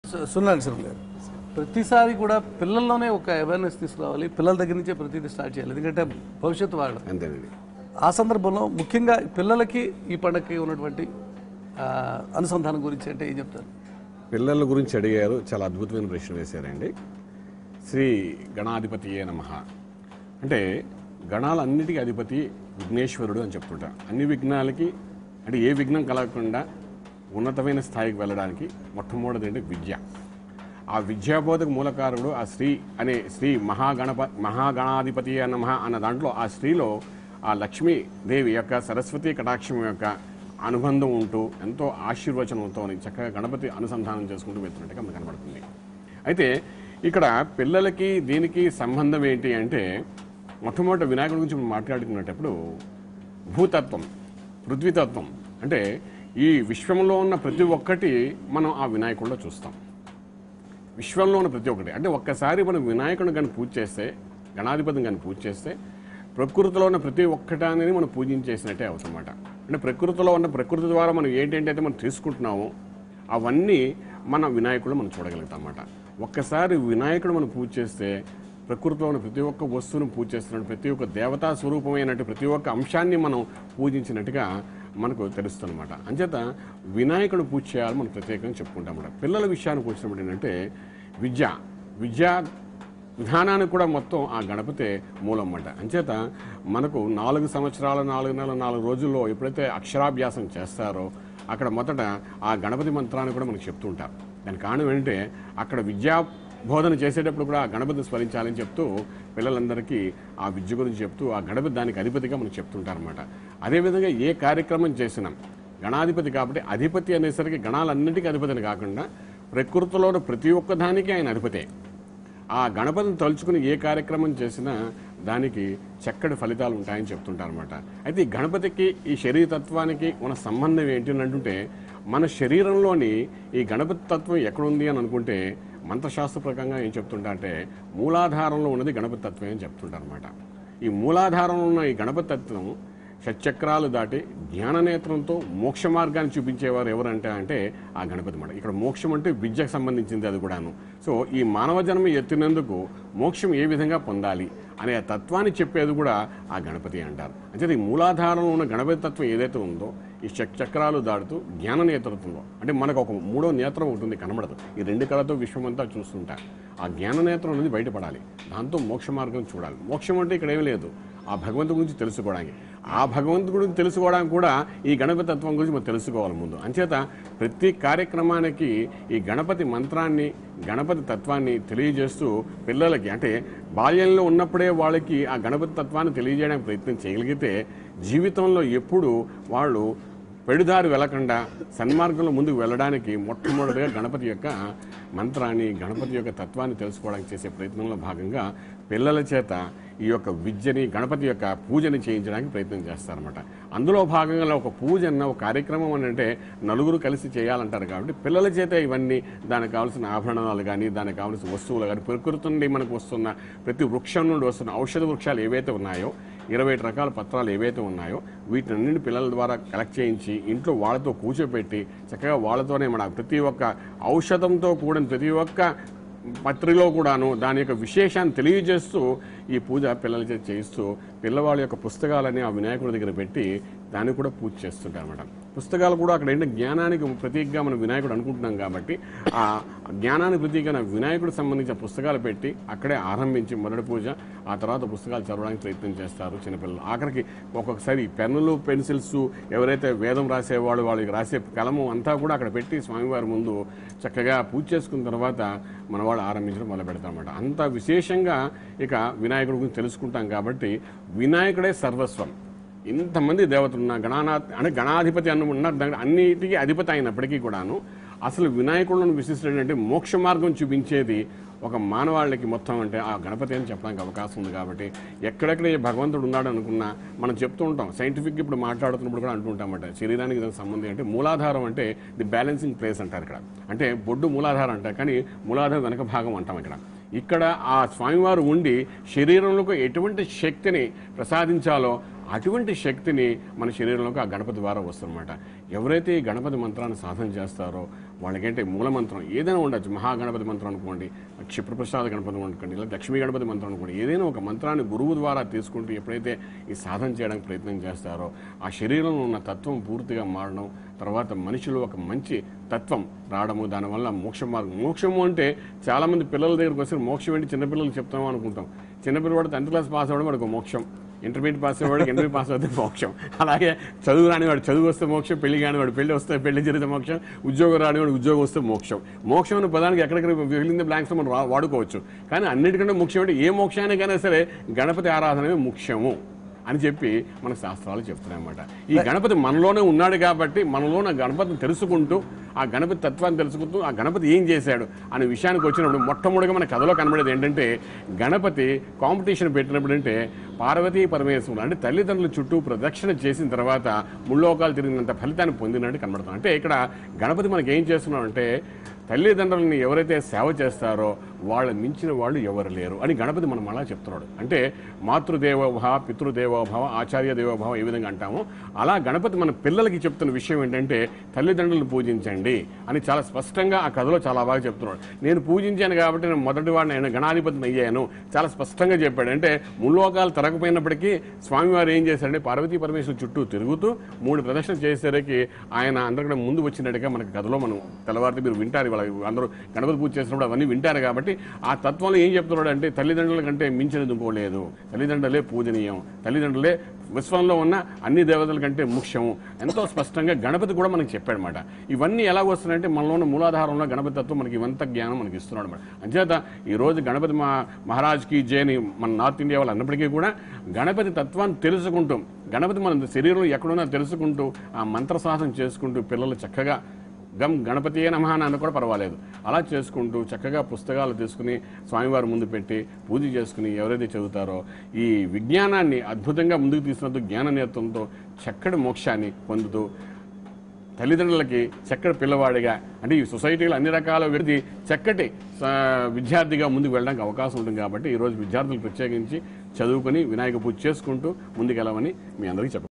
సున్నాని శర్మ గారు, ప్రతిసారి కూడా పిల్లల్లోనే ఒక అవేర్నెస్ తీసుకురావాలి, పిల్లల దగ్గర నుంచే ప్రతిదీ స్టార్ట్ చేయాలి, ఎందుకంటే భవిష్యత్తు వాళ్ళు. అంతేనండి. ఆ సందర్భంలో ముఖ్యంగా పిల్లలకి ఈ పండగకి ఉన్నటువంటి అనుసంధానం గురించి అంటే ఏం చెప్తారు? పిల్లల గురించి అడిగారు, చాలా అద్భుతమైన ప్రశ్న వేశారండి. శ్రీ గణాధిపతియే నమః అంటే గణాలన్నిటికీ అధిపతి విఘ్నేశ్వరుడు అని చెప్తుంటారు. అన్ని విఘ్నాలకి అంటే ఏ విఘ్నం కలగకుండా ఉన్నతమైన స్థాయికి వెళ్ళడానికి మొట్టమొదటిది అంటే విద్య. ఆ విద్యాబోధకు మూలకారుడు ఆ శ్రీ అనే శ్రీ మహాగణాధిపతి నమః అన్న దాంట్లో ఆ శ్రీలో ఆ లక్ష్మీదేవి యొక్క సరస్వతి కటాక్షం యొక్క అనుబంధం ఉంటూ ఎంతో ఆశీర్వచనంతో చక్కగా గణపతి అనుసంధానం చేసుకుంటూ వెళ్తున్నట్టుగా మనకు కనబడుతుంది. అయితే ఇక్కడ పిల్లలకి దీనికి సంబంధం ఏంటి అంటే మొట్టమొదటి వినాయకుడి గురించి మనం మాట్లాడుకునేటప్పుడు భూతత్వం, పృథ్వీతత్వం అంటే ఈ విశ్వంలో ఉన్న ప్రతి ఒక్కటి మనం ఆ వినాయకుడిలో చూస్తాం. విశ్వంలో ఉన్న ప్రతి ఒక్కటి అంటే ఒక్కసారి మనం వినాయకుడిని కానీ పూజ చేస్తే, గణాధిపతిని కానీ పూజ చేస్తే ప్రకృతిలో ఉన్న ప్రతి ఒక్కటి అనేది మనం పూజించేసినట్టే అవుతుందన్నమాట. అంటే ప్రకృతిలో ఉన్న ప్రకృతి ద్వారా మనం ఏంటంటే మనం తీసుకుంటున్నామో అవన్నీ మన వినాయకుడు మనం చూడగలుగుతాం అన్నమాట. ఒక్కసారి వినాయకుడు మనం పూజ చేస్తే ప్రకృతిలో ఉన్న ప్రతి ఒక్క వస్తువును పూజ చేస్తున్నట్టు, ప్రతి ఒక్క దేవతా స్వరూపమైనట్టు ప్రతి ఒక్క అంశాన్ని మనం పూజించినట్టుగా మనకు తెలుస్తుంది అన్నమాట. అంచేత వినాయకుడు పూజ చేయాలని మనం ప్రత్యేకంగా చెప్పుకుంటాం అన్నమాట. పిల్లల విషయానికి వచ్చినప్పుడు ఏంటంటే విద్యా విధానానికి కూడా మొత్తం ఆ గణపతే మూలం అన్నమాట. అంచేత మనకు 4 సంవత్సరాల 4 నెలల 4 రోజుల్లో ఎప్పుడైతే అక్షరాభ్యాసం చేస్తారో అక్కడ మొదట ఆ గణపతి మంత్రాన్ని కూడా మనకు చెప్తుంటారు. దానికి కారణం ఏంటంటే అక్కడ విద్యా బోధన చేసేటప్పుడు కూడా ఆ గణపతిని స్మరించాలని చెప్తూ పిల్లలందరికీ ఆ విద్య గురించి చెప్తూ ఆ గణపతి దానికి అధిపతిగా మనకు చెప్తుంటారన్నమాట. అదేవిధంగా ఏ కార్యక్రమం చేసినా గణాధిపతి కాబట్టి అధిపతి అనేసరికి గణాలన్నిటికీ అధిపతిని కాకుండా ప్రకృతిలో ప్రతి ఒక్క దానికి ఆయన అధిపతే. ఆ గణపతిని తలుచుకుని ఏ కార్యక్రమం చేసినా దానికి చక్కటి ఫలితాలు ఉంటాయని చెప్తుంటారన్నమాట. అయితే ఈ గణపతికి ఈ శరీరతత్వానికి ఉన్న సంబంధం ఏంటి అని అంటుంటే మన శరీరంలోని ఈ గణపతి తత్వం ఎక్కడుంది అని అనుకుంటే మంత్రశాస్త్ర ప్రకారంగా ఏం చెప్తుంటా అంటే మూలాధారంలో ఉన్నది గణపతి తత్వం అని చెప్తుంటారన్నమాట. ఈ మూలాధారంలో ఉన్న ఈ గణపతి తత్వం షట్చక్రాలు దాటి జ్ఞాననేత్రంతో మోక్ష మార్గాన్ని చూపించేవారు ఎవరంటే అంటే ఆ గణపతి మాట. ఇక్కడ మోక్షం అంటే విద్యకు సంబంధించింది అది కూడాను. సో ఈ మానవ జన్మ ఎత్తినందుకు మోక్షం ఏ విధంగా పొందాలి అనే తత్వాన్ని చెప్పేది కూడా ఆ గణపతి అంటారు. అంటే ఈ మూలాధారంలో ఉన్న గణపతి తత్వం ఏదైతే ఉందో ఈ చక్రాలు దాటుతూ జ్ఞాన నేత్రంలో అంటే మనకు ఒక 3వ నేత్రం ఉంటుంది, కనబడదు. ఈ 2 కళతో విశ్వమంతా చూస్తుంటారు. ఆ జ్ఞాన నేత్రం అనేది బయటపడాలి, దాంతో మోక్ష మార్గం చూడాలి. మోక్షం అంటే ఇక్కడ ఏమీ లేదు, ఆ భగవంతుడి గురించి తెలుసుకోవడానికి. ఆ భగవంతుడి గురించి తెలుసుకోవడానికి కూడా ఈ గణపతి తత్వం గురించి మనం తెలుసుకోవాలి ముందు. అంచేత ప్రతి కార్యక్రమానికి ఈ గణపతి మంత్రాన్ని గణపతి తత్వాన్ని తెలియజేస్తూ పిల్లలకి అంటే బాల్యంలో ఉన్నప్పుడే వాళ్ళకి ఆ గణపతి తత్వాన్ని తెలియజేయడానికి ప్రయత్నం చేయగలిగితే జీవితంలో ఎప్పుడు వాళ్ళు పెడుదారి వెళ్లకుండా సన్మార్గంలో ముందుకు వెళ్ళడానికి మొట్టమొదటిగా గణపతి యొక్క మంత్రాన్ని గణపతి యొక్క తత్వాన్ని తెలుసుకోవడానికి చేసే ప్రయత్నంలో భాగంగా పిల్లల చేత ఈ యొక్క విద్యని గణపతి యొక్క పూజని చేయించడానికి ప్రయత్నం చేస్తారన్నమాట. అందులో భాగంగా ఒక పూజ అన్న ఒక కార్యక్రమం అని అంటే నలుగురు కలిసి చేయాలంటారు కాబట్టి పిల్లల చేత ఇవన్నీ దానికి కావాల్సిన ఆభరణాలు కానీ దానికి కావాల్సిన వస్తువులు కానీ ప్రకృతి నుండి మనకు వస్తున్న ప్రతి వృక్షం నుండి వస్తున్న ఔషధ వృక్షాలు ఏవైతే ఉన్నాయో 27 రకాల పత్రాలు ఏవైతే ఉన్నాయో వీటినన్నింటి పిల్లల ద్వారా కలెక్ట్ చేయించి ఇంట్లో వాళ్ళతో కూర్చోపెట్టి చక్కగా వాళ్ళతోనే మన ప్రతి ఒక్క ఔషధంతో కూడిన ప్రతి ఒక్క పత్రిలో కూడాను దాని యొక్క విశేషాన్ని తెలియజేస్తూ ఈ పూజ పిల్లల చేత చేయిస్తూ పిల్లవాళ్ళ యొక్క పుస్తకాలని ఆ వినాయకుడి దగ్గర పెట్టి దాన్ని కూడా పూజ చేస్తుంటారు అన్నమాట. పుస్తకాలు కూడా అక్కడ ఏంటంటే జ్ఞానానికి ప్రతీకగా మనం వినాయకుడు అనుకుంటున్నాం కాబట్టి ఆ జ్ఞానానికి ప్రతీకగా వినాయకుడికి సంబంధించిన పుస్తకాలు పెట్టి అక్కడే ఆరంభించి మొదటి పూజ, ఆ తర్వాత పుస్తకాలు చదవడానికి ప్రయత్నం చేస్తారు చిన్నపిల్లలు. ఆఖరికి ఒక్కొక్కసారి పెన్నులు పెన్సిల్స్ ఎవరైతే వేదం రాసేవాళ్ళు వాళ్ళకి రాసే కలము అంతా కూడా అక్కడ పెట్టి స్వామివారి ముందు చక్కగా పూజ చేసుకున్న తర్వాత మన వాళ్ళు ఆరంభించడం మొదలు పెడతారన్నమాట. అంత విశేషంగా ఇక వినాయకుడి గురించి తెలుసుకుంటాం కాబట్టి వినాయకుడే సర్వస్వం. ఇంతమంది దేవతలు ఉన్న గణాధిపతి ఉన్న అన్నిటికీ అధిపతి అయినప్పటికీ కూడాను అసలు వినాయకుడులను విశిష్టం ఏంటంటే మోక్ష మార్గం చూపించేది ఒక మానవాళికి మొత్తం అంటే ఆ గణపతి అని చెప్పడానికి అవకాశం ఉంది. కాబట్టి ఎక్కడెక్కడ ఏ భగవంతుడు ఉన్నాడు అనుకున్నా మనం చెప్తూ ఉంటాం. సైంటిఫిక్ ఇప్పుడు మాట్లాడుతున్నప్పుడు కూడా అంటుంటామంట శరీరానికి దానికి సంబంధం అంటే మూలాధారం అంటే ది బ్యాలెన్సింగ్ ప్లేస్ అంటారు ఇక్కడ. అంటే బొడ్డు మూలాధారం అంటారు కానీ మూలాధారం వెనక భాగం అంటాం ఇక్కడ ఆ స్వామివారు ఉండి శరీరంలోకి ఎటువంటి శక్తిని ప్రసాదించాలో అటువంటి శక్తిని మన శరీరంలోకి ఆ గణపతి ద్వారా వస్తుందన్నమాట. ఎవరైతే ఈ గణపతి మంత్రాన్ని సాధన చేస్తారో వాళ్ళకంటే మూలమంత్రం ఏదైనా ఉండొచ్చు. మహాగణపతి మంత్రం అనుకోండి, క్షిప్రప్రసాద గణపతి అనుకోండి, లేదా లక్ష్మీ గణపతి మంత్రం అనుకోండి, ఏదైనా ఒక మంత్రాన్ని గురువు ద్వారా తీసుకుంటూ ఎప్పుడైతే ఈ సాధన చేయడానికి ప్రయత్నం చేస్తారో ఆ శరీరంలో ఉన్న తత్వం పూర్తిగా మారడం, తర్వాత మనిషిలో ఒక మంచి తత్వం రావడము, దానివల్ల మోక్ష మార్గం. మోక్షము అంటే చాలామంది పిల్లల దగ్గరికి వస్తే మోక్షం ఏంటి చిన్నపిల్లలు చెప్తాము అనుకుంటాం. చిన్నపిల్లవాడు 10th క్లాస్ పాస్ అవ్వడం వాడికి మోక్షం, ఇంటర్మీడియట్ పాస్ అయ్యేవాడికి ఇంటర్మీడియట్ పాస్ అవుతే మోక్షం, అలాగే చదువు రానివాడు చదువు వస్తే మోక్షం, పెళ్లి కానివాడు పెళ్లి వస్తే పెళ్లి జరిగితే మోక్షం, ఉద్యోగం రానివాడు ఉద్యోగం వస్తే మోక్షం. మోక్షం అనే పదానికి ఎక్కడెక్కడ మిగిలింది బ్లాంక్స్ మనం వాడుకోవచ్చు. కానీ అన్నిటికంటే ముఖ్యం అంటే ఏ మోక్షానికైనా సరే గణపతి ఆరాధనమే ముఖ్యము అని చెప్పి మన శాస్త్రాలు చెప్తున్నాయన్నమాట. ఈ గణపతి మనలోనే ఉన్నాడు కాబట్టి మనలోనే గణపతిని తెలుసుకుంటూ ఆ గణపతి తత్వాన్ని తెలుసుకుంటూ ఆ గణపతి ఏం చేశాడు అనే విషయానికి వచ్చినప్పుడు మొట్టమొదటిగా మన కథలో కనబడేది ఏంటంటే గణపతి కాంపిటీషన్ పెట్టినప్పుడు అంటే పార్వతీ పరమేశ్వరుడు అంటే తల్లిదండ్రుల చుట్టూ ప్రదక్షిణ చేసిన తర్వాత ముల్లోకాలు తిరిగినంత ఫలితాన్ని పొందినట్టు కనబడుతుంది. అంటే ఇక్కడ గణపతి మనకి ఏం చేస్తున్నాడంటే తల్లిదండ్రులని ఎవరైతే సేవ చేస్తారో వాళ్ళ మించిన వాళ్ళు ఎవరు లేరు అని గణపతి మనం అలా చెప్తున్నాడు. అంటే మాతృదేవోభవ, పితృదేవోభవ, ఆచార్య దేవోభవ ఏ విధంగా అంటామో అలా గణపతి మన పిల్లలకి చెప్తున్న విషయం ఏంటంటే తల్లిదండ్రులను పూజించండి అని చాలా స్పష్టంగా ఆ కథలో చాలా బాగా చెప్తున్నాడు. నేను పూజించాను కాబట్టి నేను మొదటి వాడిని ఆయన గణాధిపతిని అయ్యాను చాలా స్పష్టంగా చెప్పాడు. అంటే ముల్లోకాలు తరగపోయినప్పటికీ స్వామివారు ఏం చేశాడంటే పార్వతీ పరమేశ్వరు చుట్టూ తిరుగుతూ 3 ప్రదక్షిణ చేసేసరికి ఆయన అందరికంటే ముందు వచ్చినట్టుగా మనకి కథలో మనం తెల్లవారితే మీరు వింటారు. అందరూ గణపతి పూజ చేసినప్పుడు అవన్నీ వింటారు కాబట్టి ఆ తత్వంలో ఏం చెప్తున్నాడు అంటే తల్లిదండ్రుల కంటే మించినది ఇంకోలేదు, తల్లిదండ్రులే పూజనీయం, తల్లిదండ్రులే విశ్వంలో ఉన్న అన్ని దేవతల కంటే ముఖ్యము ఎంతో స్పష్టంగా గణపతి కూడా మనకి చెప్పాడనమాట. ఇవన్నీ ఎలా వస్తున్నాయంటే మనలో ఉన్న మూలాధారంలో గణపతి తత్వం మనకి ఇవంత జ్ఞానం మనకి ఇస్తున్నాడు అనమాట. అంచేత ఈరోజు గణపతి మహారాజ్కి జయని మన నార్త్ ఇండియా వాళ్ళు అన్నప్పటికీ కూడా గణపతి తత్వాన్ని తెలుసుకుంటూ గణపతి మన శరీరంలో ఎక్కడున్నా తెలుసుకుంటూ ఆ మంత్ర సాధన చేసుకుంటూ పిల్లలు చక్కగా గణపతియే నమః అని కూడా పర్వాలేదు అలా చేసుకుంటూ చక్కగా పుస్తకాలు తీసుకుని స్వామివారి ముందు పెట్టి పూజ చేసుకుని ఎవరైతే చదువుతారో ఈ విజ్ఞానాన్ని అద్భుతంగా ముందుకు తీసుకున్నట్టు జ్ఞాన నేత్రంతో చక్కటి మోక్షాన్ని పొందుతూ తల్లిదండ్రులకి చక్కటి పిల్లవాడిగా అంటే ఈ సొసైటీలో అన్ని రకాల వ్యక్తి చక్కటి విద్యార్థిగా ముందుకు వెళ్ళడానికి అవకాశం ఉంటుంది. కాబట్టి ఈరోజు విద్యార్థులు ప్రత్యేకించి చదువుకొని వినాయక పూజ చేసుకుంటూ ముందుకెళ్ళమని మీ అందరికీ చెప్పారు.